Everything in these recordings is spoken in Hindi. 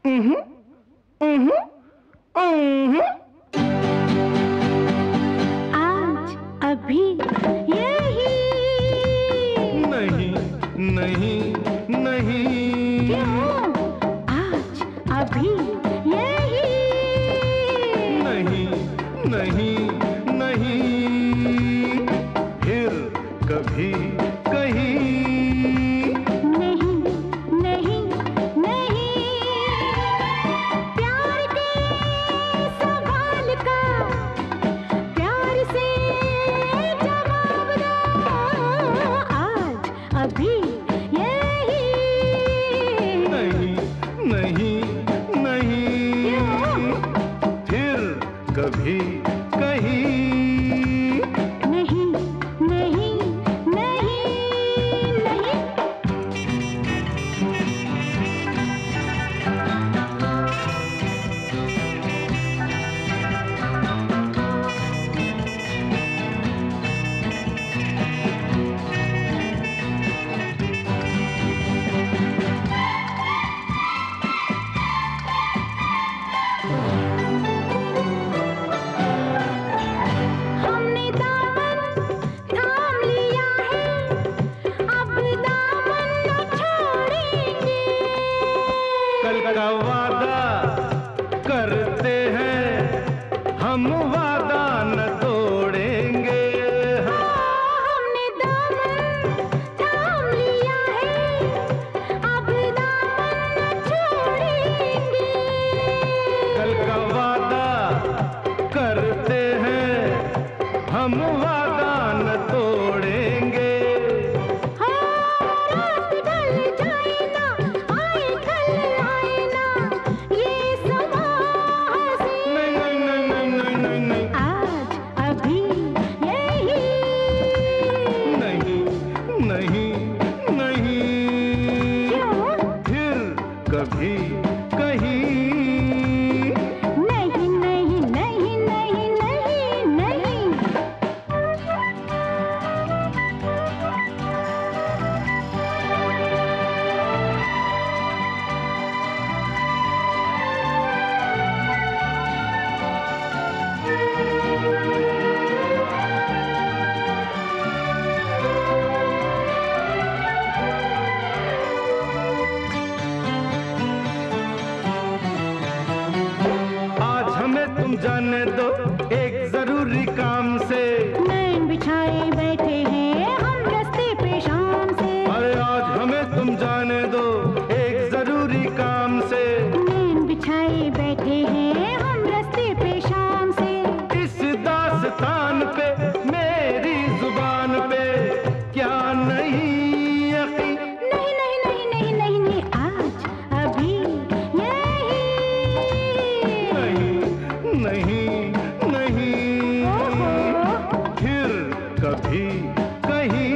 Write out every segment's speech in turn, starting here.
आज अभी यही नहीं नहीं नहीं क्यों? आज अभी यही नहीं नहीं नहीं फिर कभी कहीं नहीं नहीं नहीं प्यार के सवाल का प्यार से जवाब दो आज अभी यही नहीं नहीं नहीं फिर कभी कहीं नहीं नहीं नहीं नहीं हमने दामन थाम लिया है अब दामन न छोड़ेंगे कल का वादा करते हैं हम वादा न तोड़ेंगे हमने दामन थाम लिया है अब दामन न छोड़ेंगे कल का वादा करते हैं हम वादा न तोड़ेंगे रात ढल जाए ना आए कल आए ना ये समा हंसी नहीं नहीं नहीं नहीं नहीं आज अभी यही नहीं नहीं नहीं क्यों? फिर कभी कहीं नहीं नहीं नहीं नहीं नहीं नहीं आज हमें तुम जाने दो एक जरूरी काम से नैन बिछाए बैठे हैं हम रास्ते पे शाम से अरे आज हमें तुम जाने दो एक जरूरी काम से नैन बिछाए बैठे हैं हम रास्ते पे शाम से इस दास्तान पे मेरी जुबान पे क्या नहीं यकीन नहीं नहीं नहीं नहीं नहीं नहीं आज अभी यही नहीं नहीं नहीं फिर कभी कहीं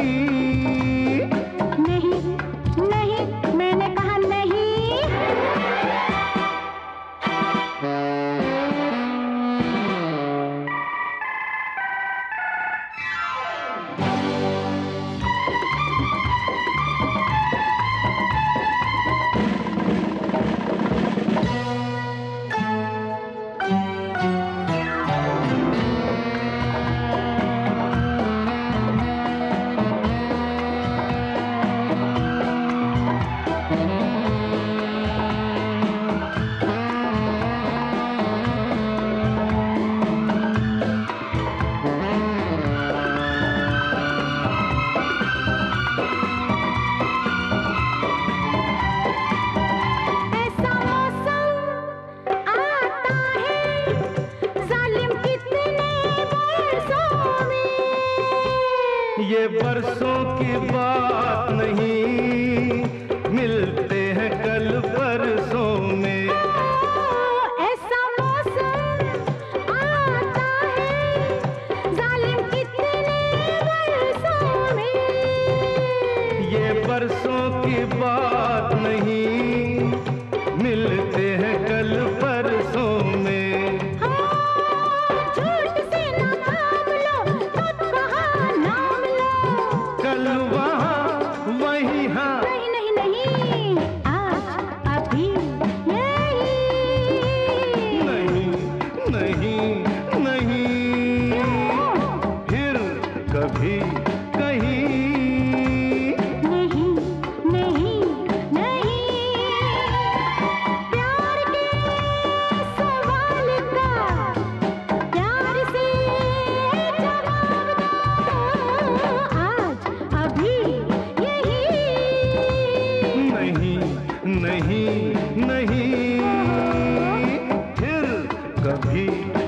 नहीं नहीं मैंने कहा नहीं ऐसा मौसम आता है जालिम कितने बरसों में ये बरसों की बात नहीं मिलते हैं कल परसों में ऐसा मौसम आता है जालिम कितने बरसों में ये बरसों की बात नहीं मिलते हैं कल परसों में झूठ से ना काम लो खुद कहा नाम लो कल वहाँ वही हाँ नहीं नहीं नहीं आज अभी यही भी